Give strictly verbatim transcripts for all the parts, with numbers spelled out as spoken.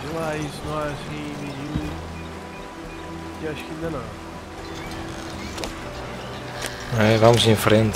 Veja lá, isso não há assim nenhum. E acho que ainda não. É, vamos em frente.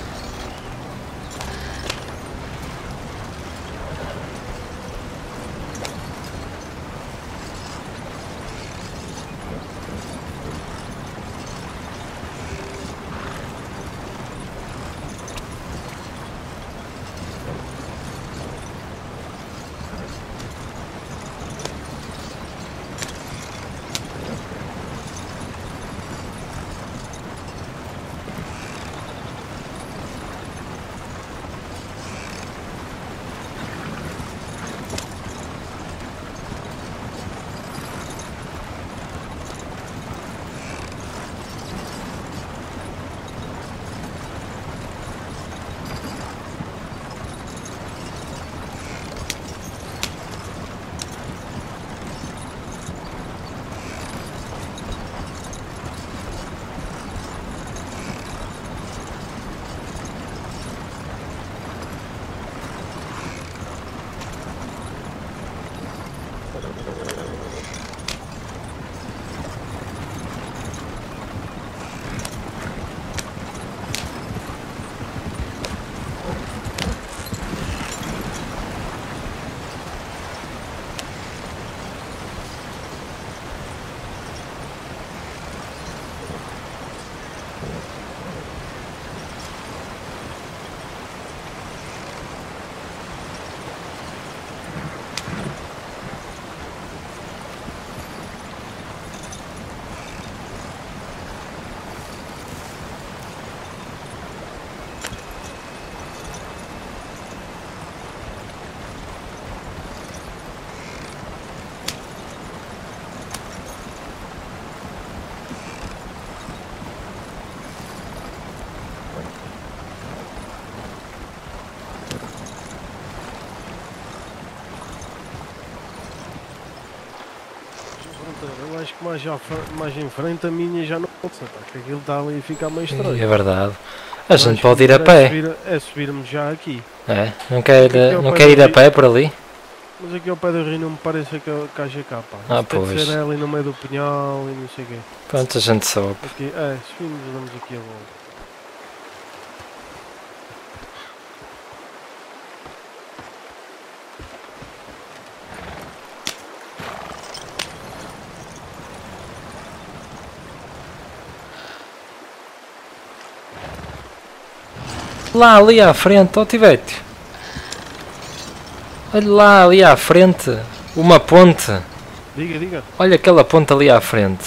Eu acho que mais, já, mais em frente a minha já não pode ser, que aquilo está ali e fica meio estranho. É verdade. A Eu gente acho pode que ir a é pé. subir, é subirmos já aqui. É, não quer, Aqui ao não pé quer do ir a rio- pé por ali? Mas aqui ao pé do rio não me parece que, que haja cá, pá. Ah, Isto tem de pois. ser ali no meio do pinhal e não sei o quê. Pronto, a gente sobe. Aqui, é, subimos e damos aqui a volta. Lá ali à frente, ó Tivete. Olha lá ali à frente. Uma ponte. Diga, diga. Olha aquela ponte ali à frente.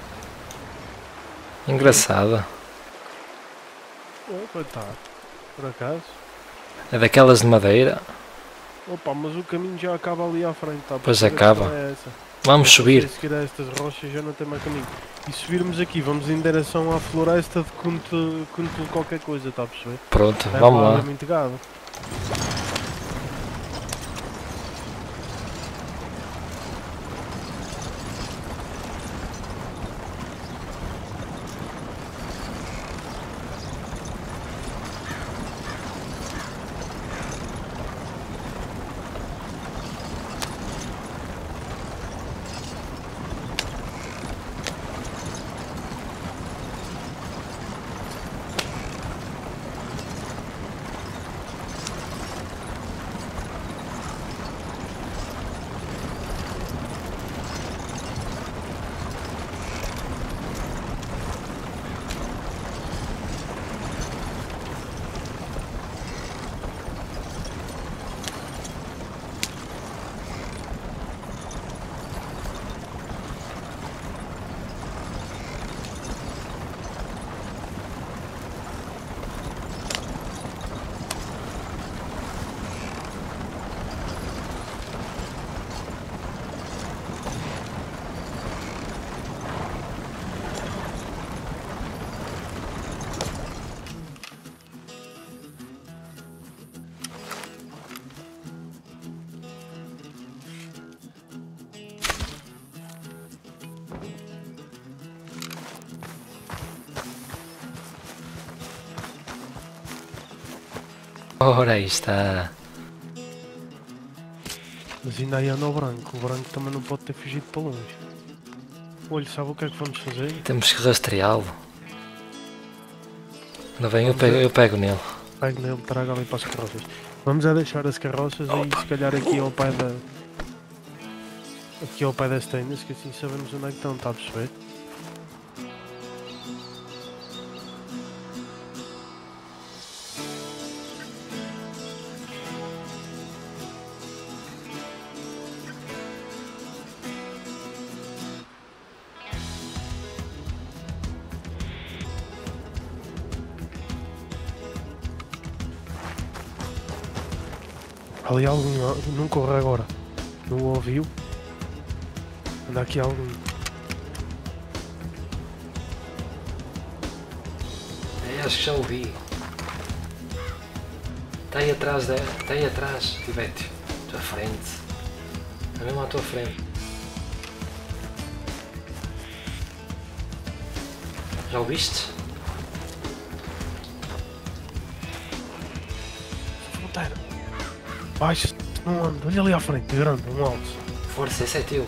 Engraçada. Oh, coitado. Por acaso. É daquelas de madeira. Opa, mas o caminho já acaba ali à frente, tá? Pois Porque a acaba. questão é essa. Vamos Se subir. seguir a estas rochas já não tem mais caminho. E subirmos aqui, vamos em direção à floresta de Cunto, Cunto qualquer coisa, está a perceber? Pronto, É vamos lá. lá. É muito gado. Ora aí está. Mas ainda aí anda o branco. O branco também não pode ter fugido para longe. Olha, sabe o que é que vamos fazer? Temos que rastreá-lo. Não vem, eu Vamos pego, a- eu pego nele. Pego nele, traga ali para as carroças. Vamos a deixar as carroças aí, se calhar aqui ao pé da... Aqui ao pé das tendas, que assim sabemos onde é que estão, está a perceber? Ali algum, não corre agora. Não o ouviu? Anda aqui algum. É, acho que já ouvi. Está aí atrás, de... está aí atrás, Tibétio. Tua frente. Está mesmo à tua frente. Já o viste? Fronteira. Baixa, não anda. Olha ali à frente, grande, um alto. Força, esse é teu.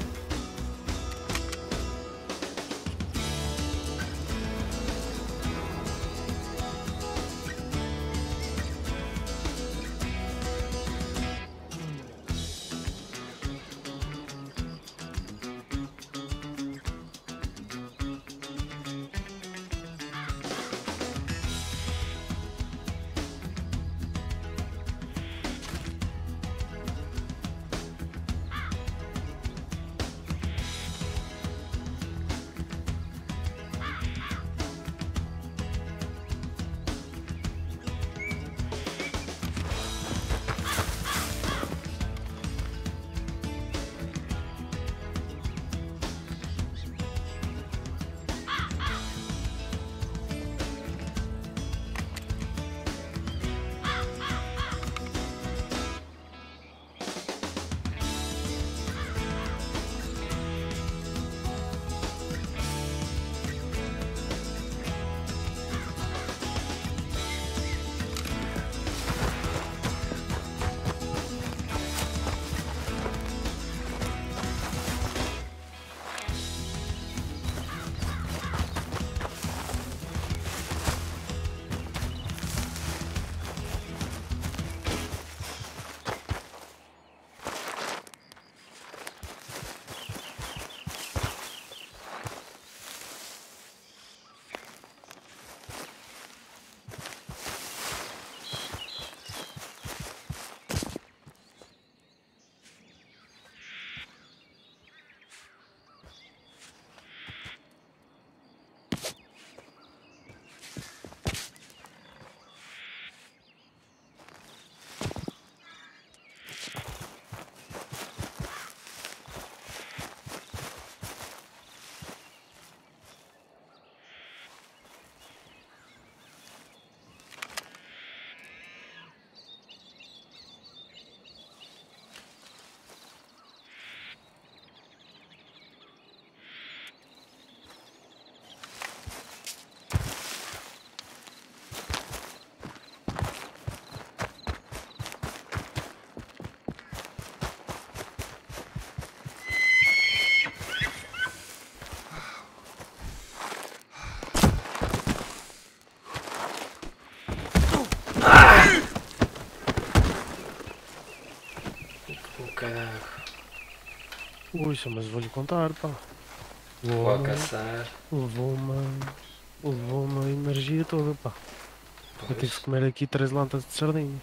Caraca. Ui, mas vou-lhe contar, pá. Vou a Levou-me caçar. levou-me levou-me a energia toda, pá. Eu tive que comer aqui três latas de sardinha.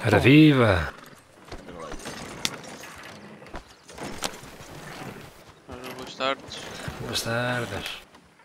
Ora viva! Ora, boas tardes. Boas tardes.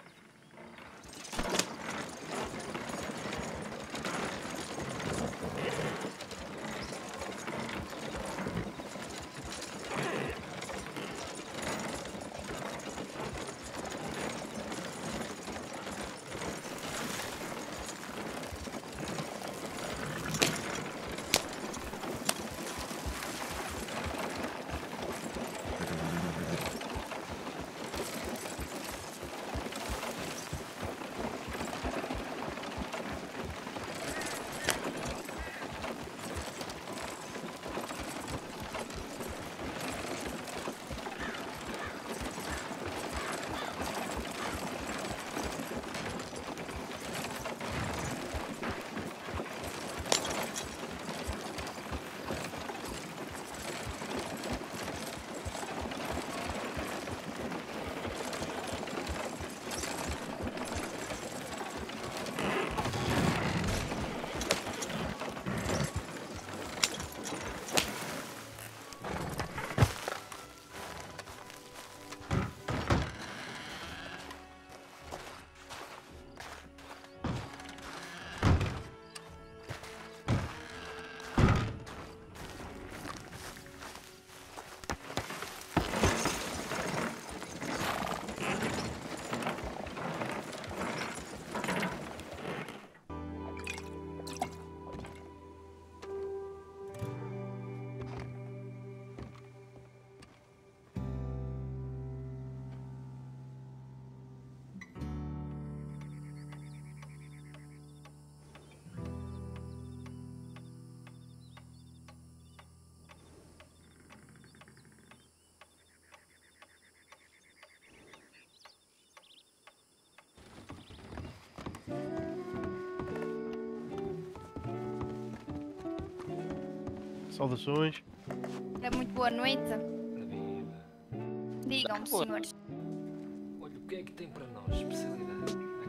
Saudações. É muito boa noite. Ora viva! Digam-me, senhores. Olha, o que é que tem para nós? Especialidade na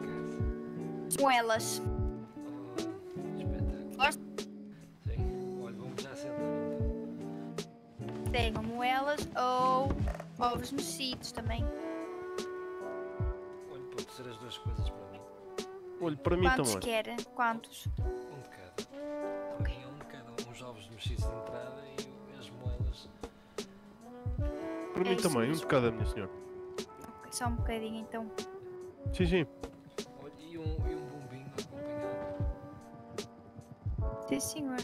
casa? Moelas. Oh, espetáculo. Gosto? Sim. Olha, vamos já sentar então. Tenham moelas ou ovos mexidos também. Olha, pode ser as duas coisas para mim. Olha, para mim Quantos também. querem? Quantos? Um de cada. Para mim é um de cada. Uns ovos mexidos de entrada e as moelas. Para É mim isso também, um mesmo. de cada, minha senhora. Ok, só um bocadinho então. Sim, sim. Olha, e um, e um bombinho acompanhado. Sim, senhor.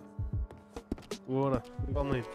Bora, igualmente.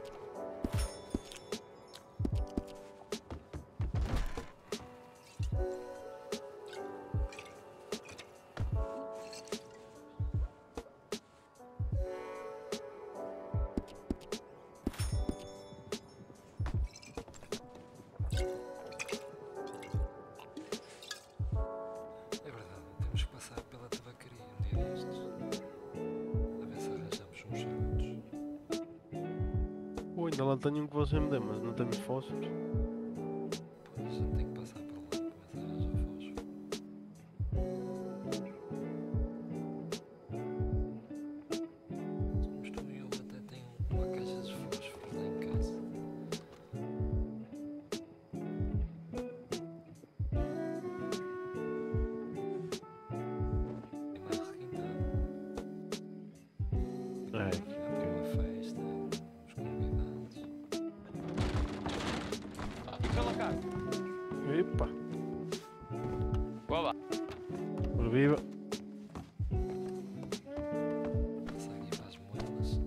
É verdade, temos que passar pela tabacaria um dia destes. A ver se arranjamos uns charutos. Oi, ainda lá tenho um que você me deu, mas não tenho fósforos. Pois, a gente tem que passar por lá para ver se arranja fósforo. Se não estou eu até tenho uma caixa de fósforos lá em casa. É mais requintado. É. Aqui há uma festa, os convidados. Epa, Olá. ora viva. Passar aqui para as moedas.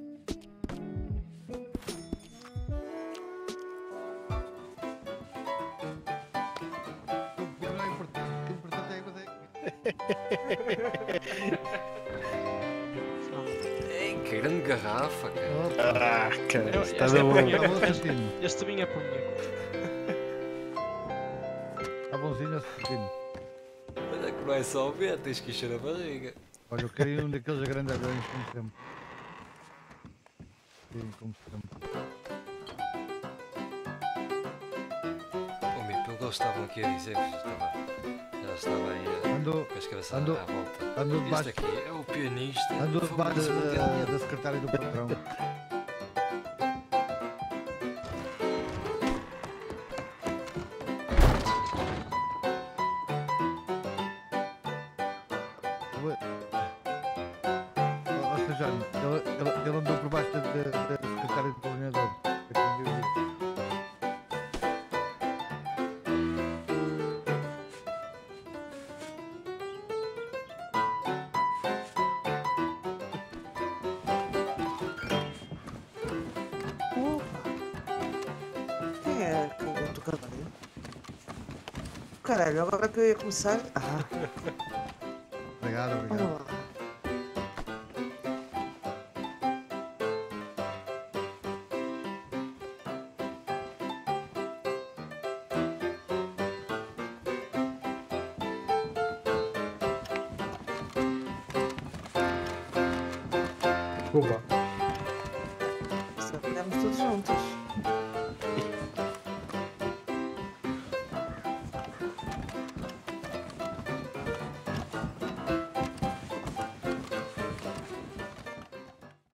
Não é importante, o importante é você. Ei, que grande garrafa, cara. Ah, cara, Eu- está esta é bom. para mim. Está bom assistindo. Este vinho é por mim. Está bonzinho assistindo. Olha que não é só ver, tens que encher a barriga. Olha, eu queria um daqueles grandalhões, como sempre. Sim, como sempre. Ô, meu, pelo que eles estavam aqui a dizer, que já estava, já estava aí a, Ando, com as cabeças ando- à volta. ando Este debaixo, aqui é o pianista. ando Fogo, debaixo esse da, mundial. da secretária do patrão. Ué. Ó, ó, Sr. Jorge, ele, ele, ele andou por baixo da, da, da secretária do governador. É como eu disse. Opa! Quem é que eu tô cavaleiro? Caralho, agora que eu ia começar. Ah, Obrigado, vamos obrigado. lá. Desculpa. Só ficamos todos juntos.